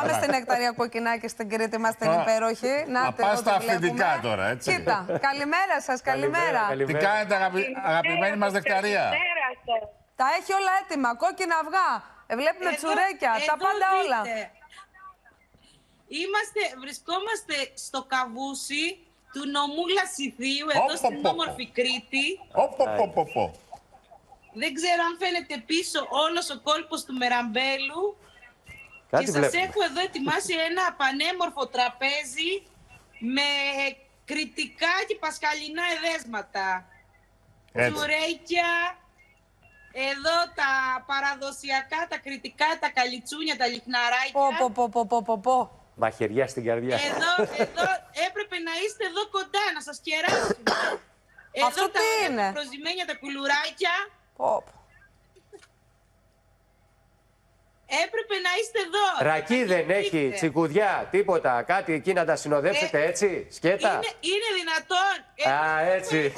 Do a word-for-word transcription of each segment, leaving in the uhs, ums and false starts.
Πάμε στην Νεκταρία Κοκκινάκη, στην Κρήτη μας την υπέροχη. Να πας στα αυθεντικά τώρα, έτσι. Κοίτα, καλημέρα σας, καλημέρα. Τι κάνετε, αγαπη... αγαπημένη μας Νεκταρία? Τα έχει όλα έτοιμα, κόκκινα αυγά. Ε, βλέπουμε εδώ, τσουρέκια, εδώ τα πάντα δείτε. όλα. Είμαστε, βρισκόμαστε στο Καβούσι του νομού Λασιθίου, εδώ στην όμορφη Κρήτη. Οποποποπο. Δεν ξέρω αν φαίνεται πίσω όλος ο κόλπος του Μεραμπέλου. Κάτι και σας βλέπουμε. έχω εδώ ετοιμάσει ένα πανέμορφο τραπέζι με κρητικά και πασχαλινά εδέσματα. Τσουρέκια, εδώ τα παραδοσιακά, τα κρητικά, τα καλιτσούνια, τα λιχναράκια. Πω, πω, πω, πω, πω, πω. Μαχαιριά στην καρδιά. Εδώ, εδώ έπρεπε να είστε εδώ κοντά, να σας κεράσουμε. Εδώ αυτό τα τι είναι? προσδημένια, τα κουλουράκια. Πω, πω. Έπρεπε να είστε εδώ. Ρακί δεν έχει, τσικουδιά, τίποτα, κάτι εκεί να τα συνοδεύσετε ε, έτσι, σκέτα. Είναι, είναι δυνατόν. Α, έτσι.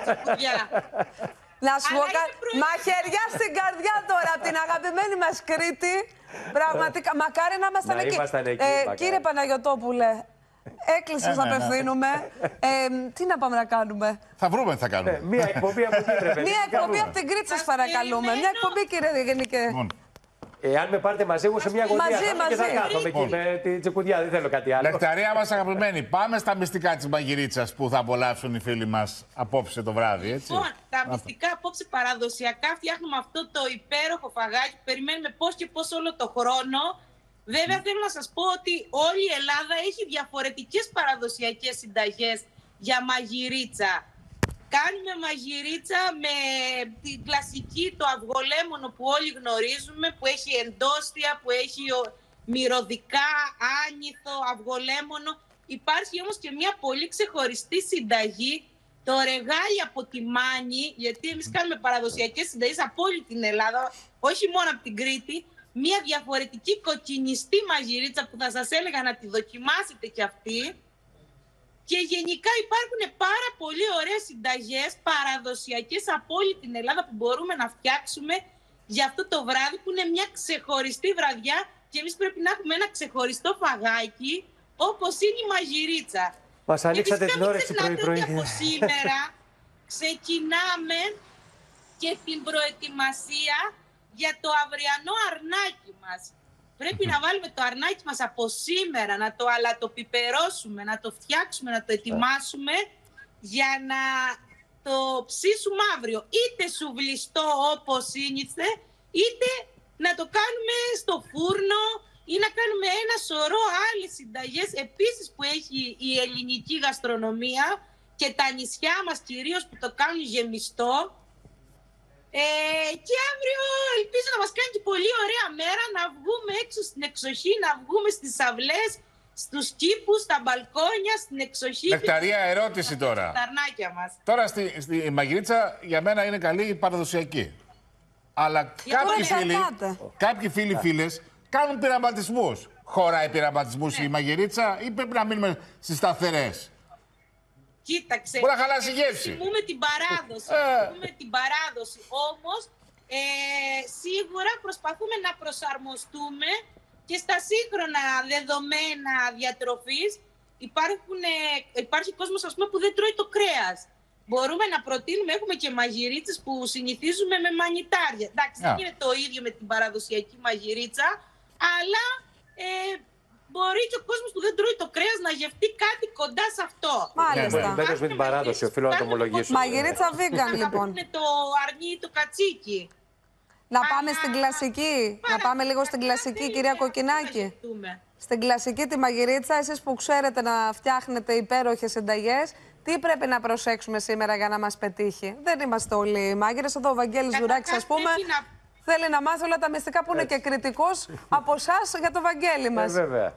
Να σου πω κάτι. Μαχαιριά στην καρδιά τώρα από την αγαπημένη μας Κρήτη. Πραγματικά, μακάρι να ήμασταν εκεί. εκεί ε, κύριε Παναγιωτόπουλε, έκκλησης να απευθύνουμε. Ε, τι να πάμε να κάνουμε? Θα βρούμε τι θα κάνουμε. Ε, μία εκπομπή από εκεί πρέπει. Μία εκπομπή από την Κρήτη σας παρακαλούμε. Μια εκπομπή, κύριε Γενικέ. Εάν με πάρετε μαζί μου σε μια γωνία μαζί, θα μαζί. και θα κάθομαι εκεί με την τσικουδιά, δεν θέλω κάτι άλλο. Νεκταρία μας αγαπημένη, πάμε στα μυστικά της μαγειρίτσας που θα απολαύσουν οι φίλοι μας απόψε το βράδυ, έτσι. Λοιπόν, τα μυστικά απόψε παραδοσιακά φτιάχνουμε αυτό το υπέροχο φαγάκι που περιμένουμε πώς και πώς όλο το χρόνο. Βέβαια θέλω να σας πω ότι όλη η Ελλάδα έχει διαφορετικές παραδοσιακές συνταγές για μαγειρίτσα. Κάνουμε μαγειρίτσα με την κλασική, το αυγολέμονο που όλοι γνωρίζουμε, που έχει εντόστια, που έχει μυρωδικά, άνηθο, αυγολέμονο. Υπάρχει όμως και μια πολύ ξεχωριστή συνταγή, το ρεγάλι από τη Μάνη, γιατί εμείς κάνουμε παραδοσιακές συνταγές από όλη την Ελλάδα, όχι μόνο από την Κρήτη. Μια διαφορετική κοκκινιστή μαγειρίτσα που θα σας έλεγα να τη δοκιμάσετε κι αυτή. Και γενικά υπάρχουν πάρα πολύ ωραίες συνταγές παραδοσιακές από όλη την Ελλάδα που μπορούμε να φτιάξουμε για αυτό το βράδυ που είναι μια ξεχωριστή βραδιά και εμείς πρέπει να έχουμε ένα ξεχωριστό φαγάκι όπως είναι η μαγειρίτσα. Μας ανοίξατε την όρεξη πρωί-πρωί. Από σήμερα ξεκινάμε και την προετοιμασία για το αυριανό αρνάκι μας. Πρέπει να βάλουμε το αρνάκι μας από σήμερα, να το αλατοπιπερώσουμε, να το φτιάξουμε, να το ετοιμάσουμε για να το ψήσουμε αύριο. Είτε σουβλιστό όπως σύνηθε, είτε να το κάνουμε στο φούρνο ή να κάνουμε ένα σωρό άλλες συνταγές επίσης που έχει η ελληνική γαστρονομία και τα νησιά μας κυρίως που το κάνουν γεμιστό. Ε, και αύριο ελπίζω να μας κάνει και πολύ ωραία μέρα να βγούμε έξω στην εξοχή, να βγούμε στις αυλές, στους κήπους, στα μπαλκόνια, στην εξοχή. Νεκταρία, ερώτηση τώρα. Τα αρνάκια μας. Τώρα στη, στη μαγειρίτσα για μένα είναι καλή η παραδοσιακή. Αλλά κάποιοι φίλοι, κάποιοι φίλοι φίλες κάνουν πειραματισμούς. Χωράει πειραματισμούς ναι. η μαγειρίτσα ή πρέπει να μείνουμε στις σταθερές? Κοίταξε, μπορεί να χαλάσει η γεύση. Θυμούμε την παράδοση, θυμούμε την παράδοση. Όμως, ε, σίγουρα προσπαθούμε να προσαρμοστούμε και στα σύγχρονα δεδομένα διατροφής. Υπάρχουν, ε, υπάρχει κόσμος, ας πούμε, που δεν τρώει το κρέας. Μπορούμε να προτείνουμε, έχουμε και μαγειρίτσες που συνηθίζουμε με μανιτάρια. Εντάξει, yeah. δεν είναι το ίδιο με την παραδοσιακή μαγειρίτσα, αλλά... Ε, μπορεί και ο κόσμος που δεν τρώει το κρέας να γευτεί κάτι κοντά σε αυτό. Μάλιστα. Μπαίνω με την παράδοση, οφείλω να το ομολογήσω. Μαγειρίτσα vegan, λοιπόν. Είναι το αρνί ή το κατσίκι. Να πάμε στην κλασική. Να πάμε λίγο στην κλασική, κυρία Κοκκινάκη. Στην κλασική τη μαγειρίτσα, εσείς που ξέρετε να φτιάχνετε υπέροχες συνταγές, τι πρέπει να προσέξουμε σήμερα για να μας πετύχει? Δεν είμαστε όλοι μάγειρες. Εδώ ο Βαγγέλης Ζουράκης, ας πούμε, θέλει να μάθει όλα τα μυστικά που είναι και κριτικός από εσάς για το Βαγγέλη μας. Ε, βέβαια.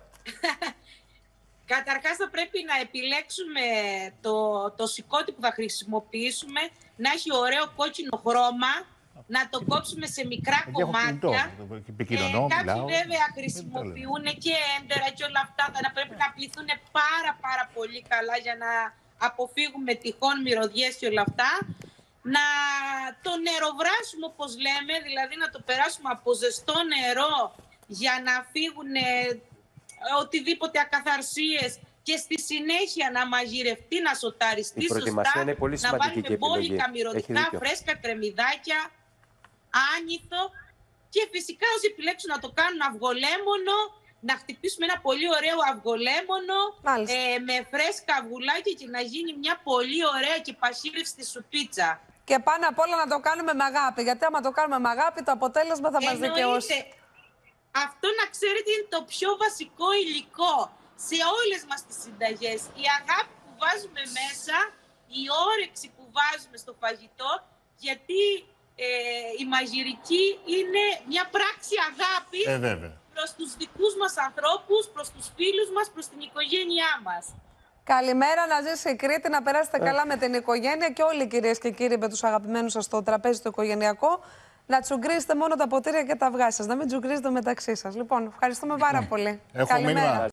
Καταρχάς θα πρέπει να επιλέξουμε το, το σηκώτη που θα χρησιμοποιήσουμε να έχει ωραίο κόκκινο χρώμα, να το κόψουμε σε μικρά κομμάτια. Ε, κάποιοι βέβαια χρησιμοποιούν και έντερα και όλα αυτά, θα πρέπει να πληθούν πάρα πάρα πολύ καλά για να αποφύγουμε τυχόν μυρωδιές και όλα αυτά. Να το νεροβράσουμε όπως λέμε, δηλαδή να το περάσουμε από ζεστό νερό για να φύγουν οτιδήποτε ακαθαρσίες και στη συνέχεια να μαγειρευτεί, να σοταριστεί Η προετοιμασία σωστά, είναι πολύ να σημαντική βάλουμε και επιλογή. μπόλικα, Έχει μυρωδικά, δίκιο. φρέσκα κρεμμυδάκια, άνηθο και φυσικά όσοι επιλέξουν να το κάνουν αυγολέμονο, να χτυπήσουμε ένα πολύ ωραίο αυγολέμονο ε, με φρέσκα αυγουλάκια και να γίνει μια πολύ ωραία και πασίρευστη σουπίτσα. Και πάνω απ' όλα να το κάνουμε με αγάπη, γιατί άμα το κάνουμε με αγάπη το αποτέλεσμα θα μας δικαιώσει. Αυτό να ξέρετε είναι το πιο βασικό υλικό σε όλες μας τις συνταγές. Η αγάπη που βάζουμε μέσα, η όρεξη που βάζουμε στο φαγητό, γιατί ε, η μαγειρική είναι μια πράξη αγάπης ε, προς τους δικούς μας ανθρώπους, προς τους φίλους μας, προς την οικογένειά μας. Καλημέρα, να ζήσει η Κρήτη, να περάσετε καλά με την οικογένεια και όλοι, κυρίες και κύριοι, με τους αγαπημένους σας στο τραπέζι το οικογενειακό. Να τσουγκρίσετε μόνο τα ποτήρια και τα αυγά σας, να μην τσουγκρίζετε μεταξύ σας. Λοιπόν, ευχαριστούμε πάρα πολύ. Έχω Καλημέρα. μήνυμα.